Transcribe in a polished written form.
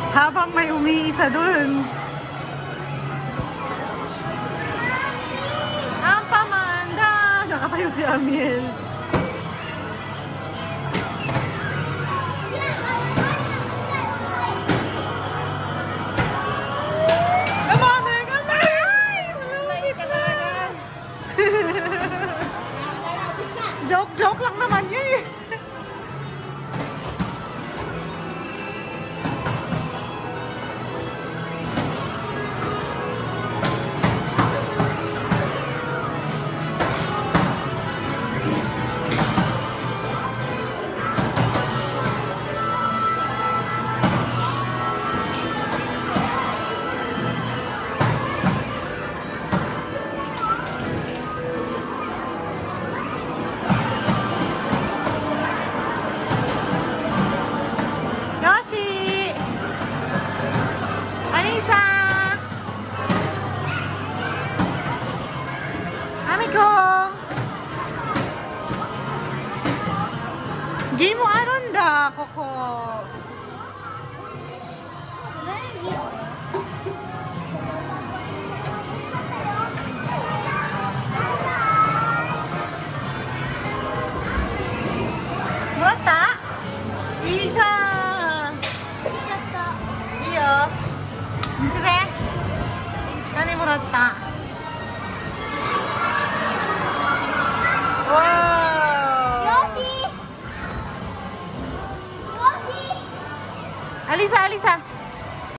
Habang may umiisa dun. Ang pamanda! Nakatayo si Amiel. Joke lang naman yun eh. Alisa! Amiko! Game mo aron da, Koko. Murata? Ija! Iyo. 見せて。何もらった？わー。よし。アリサ。